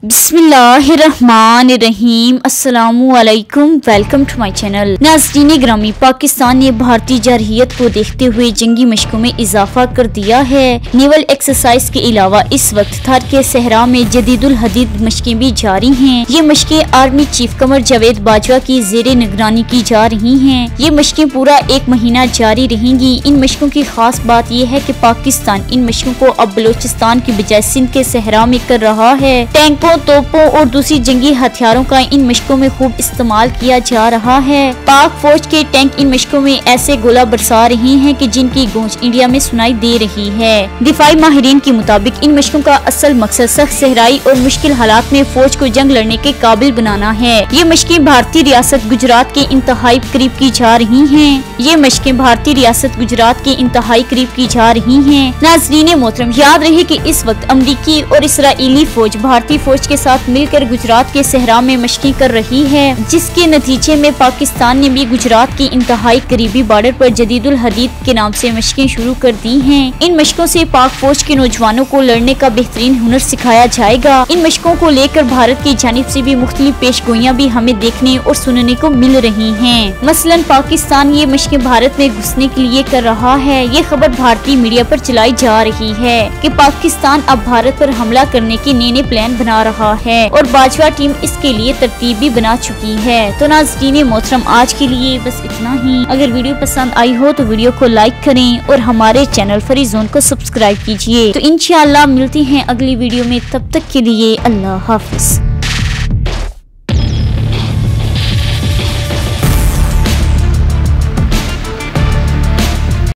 बिस्मिल्लाहिर्रहमानिर्रहीम। अस्सलामुअलैकुम। Welcome to my channel. नाज़रीन ग्रामी, पाकिस्तान ने भारतीय जारहियत को देखते हुए जंगी मशकों में इजाफा कर दिया है। नेवल एक्सरसाइज के अलावा इस वक्त थर के सहरा में जदीदुल हदीद मशकें भी जारी हैं। ये मशकें आर्मी चीफ कमर जावेद बाजवा की जेर निगरानी की जा रही हैं। ये मशकें पूरा 1 महीना जारी रहेंगी। इन मशकों की खास बात यह है कि पाकिस्तान इन मशकों को अब बलोचिस्तान की बजाय सिंध के सहरा में कर रहा है। टैंकों, तोपों और दूसरी जंगी हथियारों का इन मशकों में खूब इस्तेमाल किया जा रहा है। पाक फौज के टैंक इन मशकों में ऐसे गोला बरसा रहे हैं कि जिनकी गूंज इंडिया में सुनाई दे रही है। दिफाई माहिरीन के मुताबिक इन मशकों का असल मकसद सख्त सहराई और मुश्किल हालात में फौज को जंग लड़ने के काबिल बनाना है। ये मशकें भारतीय रियासत गुजरात के इंतहाई करीब की जा रही हैं। ये मशकें भारतीय रियासत गुजरात के इंतहाई करीब की जा रही हैं। नाज़रीन मोहतरम, याद रहे कि इस वक्त अमरीकी और इसराइली फौज भारतीय फौज के साथ मिलकर गुजरात के सहरा में मशकें कर रही है, जिसके नतीजे में पाकिस्तान ने भी गुजरात के इंतहाई करीबी बॉर्डर पर जदीदुल हदीद के नाम से मशकें शुरू कर दी हैं। इन मशकों से पाक फौज के नौजवानों को लड़ने का बेहतरीन हुनर सिखाया जाएगा। इन मशकों को लेकर भारत की जानिब से भी मुख्तलिफ पेशगोइयां भी हमें देखने और सुनने को मिल रही हैं। मसलन पाकिस्तान ये मशकें भारत में घुसने के लिए कर रहा है। ये खबर भारतीय मीडिया पर चलाई जा रही है कि पाकिस्तान अब भारत पर हमला करने के नए प्लान बना रहा है और बाजवा टीम इसके लिए तरतीब भी बना चुकी है। तो नाज़रीन मोहतरम, आज के लिए बस इतना ही। अगर वीडियो पसंद आई हो तो वीडियो को लाइक करें और हमारे चैनल फरी जोन को सब्सक्राइब कीजिए। तो इंशाअल्लाह मिलते हैं अगली वीडियो में। तब तक के लिए अल्लाह हाफिज।